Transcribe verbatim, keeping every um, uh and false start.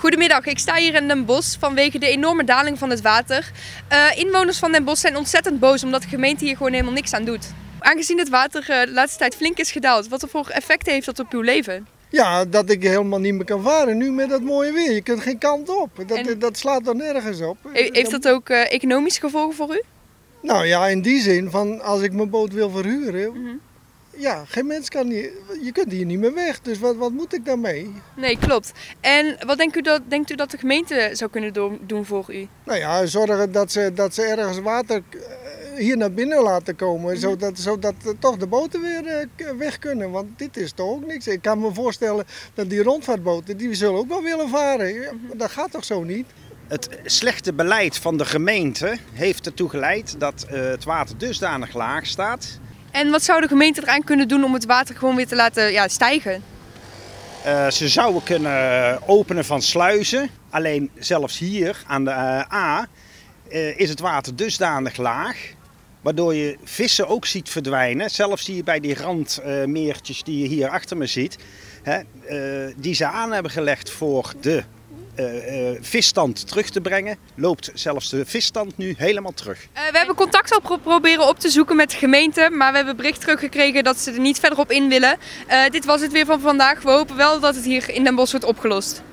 Goedemiddag, ik sta hier in Den Bosch vanwege de enorme daling van het water. Uh, inwoners van Den Bosch zijn ontzettend boos omdat de gemeente hier gewoon helemaal niks aan doet. Aangezien het water uh, de laatste tijd flink is gedaald, wat voor effect heeft dat op uw leven? Ja, dat ik helemaal niet meer kan varen nu met dat mooie weer. Je kunt geen kant op. Dat, en... dat slaat er nergens op. Heeft dat ook uh, economische gevolgen voor u? Nou ja, in die zin van als ik mijn boot wil verhuren. Mm-hmm. Ja, geen mens kan hier, je kunt hier niet meer weg, dus wat, wat moet ik daarmee? Nee, klopt. En wat denkt u dat, denkt u dat de gemeente zou kunnen do doen voor u? Nou ja, zorgen dat ze, dat ze ergens water hier naar binnen laten komen, mm-hmm. zodat, zodat toch de boten weer weg kunnen, want dit is toch ook niks. Ik kan me voorstellen dat die rondvaartboten, die zullen ook wel willen varen, mm-hmm. Dat gaat toch zo niet? Het slechte beleid van de gemeente heeft ertoe geleid dat uh, het water dusdanig laag staat. En wat zou de gemeente eraan kunnen doen om het water gewoon weer te laten ja, stijgen? Uh, ze zouden kunnen openen van sluizen. Alleen zelfs hier aan de uh, A uh, is het water dusdanig laag. Waardoor je vissen ook ziet verdwijnen. Zelfs zie je bij die randmeertjes uh, die je hier achter me ziet. Hè, uh, die ze aan hebben gelegd voor de Uh, uh, visstand terug te brengen, loopt zelfs de visstand nu helemaal terug. Uh, we hebben contact op proberen op te zoeken met de gemeente, maar we hebben bericht teruggekregen dat ze er niet verder op in willen. Uh, dit was het weer van vandaag. We hopen wel dat het hier in Den Bosch wordt opgelost.